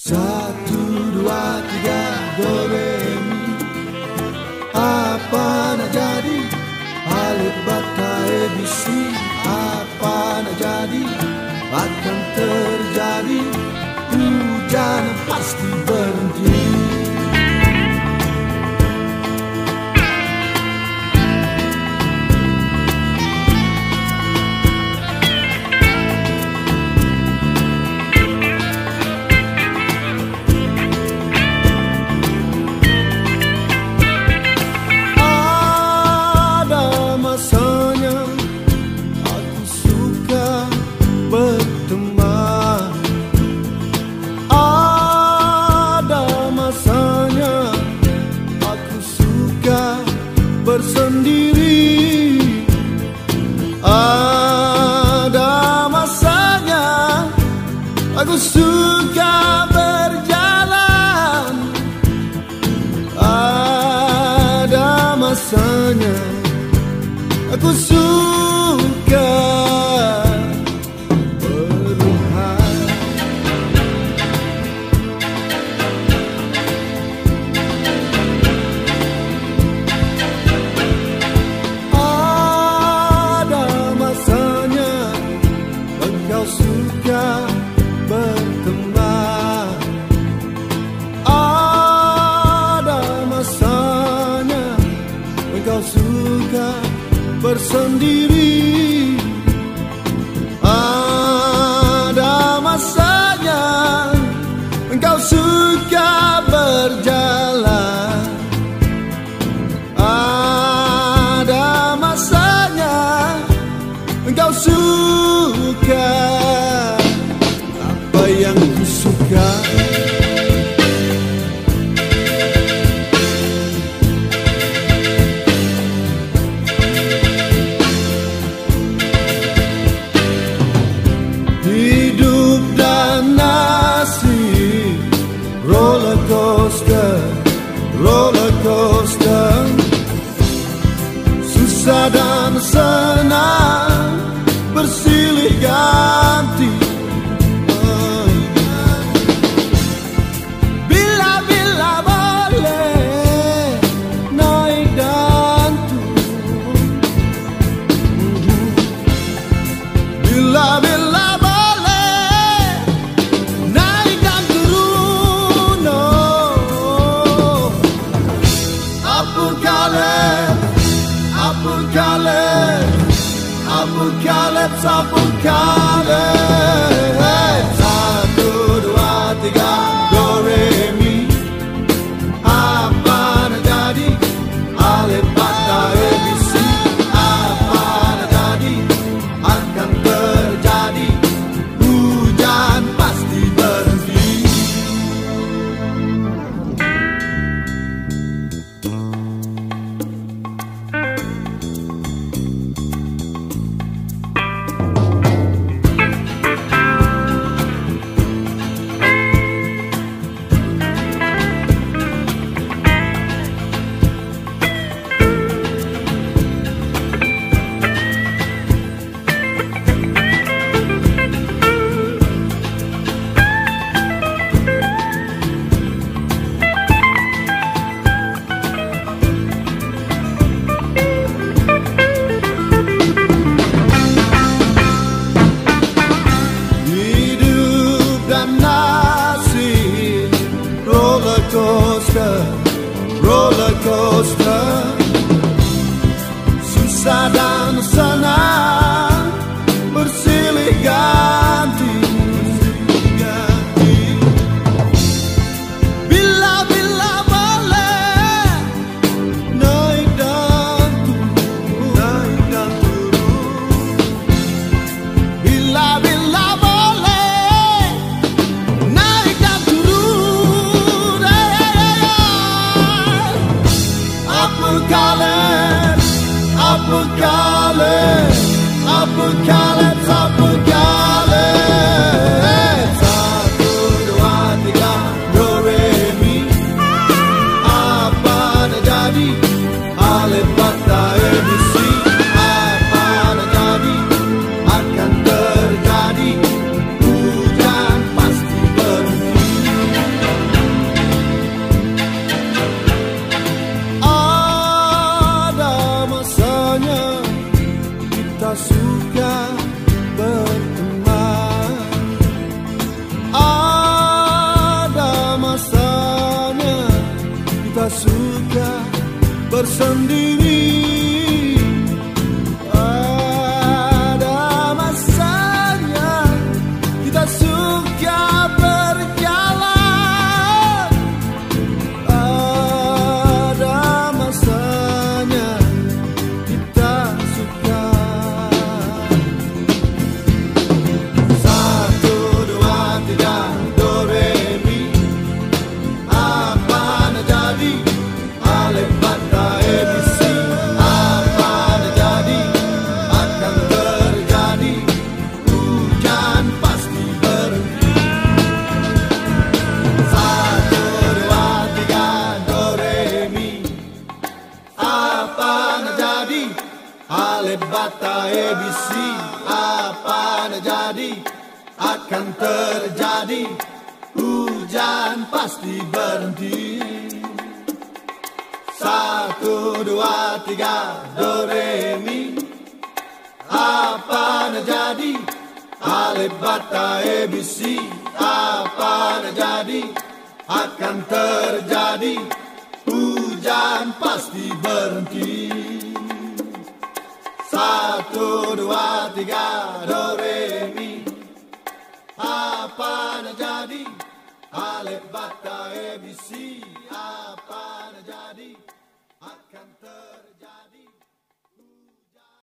Satu, dua, tiga, do, re, mi. Apa nak jadi? Alif, bata, ABC. Apa nak jadi? Akan terjadi. Hujan pasti berhenti. Bersendiri, ada masanya aku suka berjalan, ada masanya aku suka beruhan. Suka berteman, ada masanya engkau suka bersendiri, ada masanya engkau suka berjalan, ada masanya engkau suka apa yang ku suka. Hidup dan nasib roller coaster, roller coaster, susah dan senang bersilih ganti. Bila-bila boleh naik dan turun, bila-bila boleh naik dan turun. Oh, apocalypse, apocalypse. Satu, dua, tiga, do, re, mi. Apa nak jadi? Alif, bata, ABC. Apa nak jadi? Akan terjadi. Hujan pasti berhenti. sendiri. Ada masanya kita suka berjalan, ada masanya kita suka. 1, 2, 3 do re mi, apa nak jadi alif bata ABC. Apa nak jadi akan terjadi, hujan pasti berhenti. 1, 2, 3 do re mi, apa nak jadi alif bata ABC. Apa nak jadi akan terjadi, hujan pasti berhenti. 1, 2, 3 do re mi, apa nak jadi alif bata ABC. Apa nak jadi akan terjadi, hujan pasti berhenti. 1, 2, 3 do re mi, apa nak jadi alif bata ABC.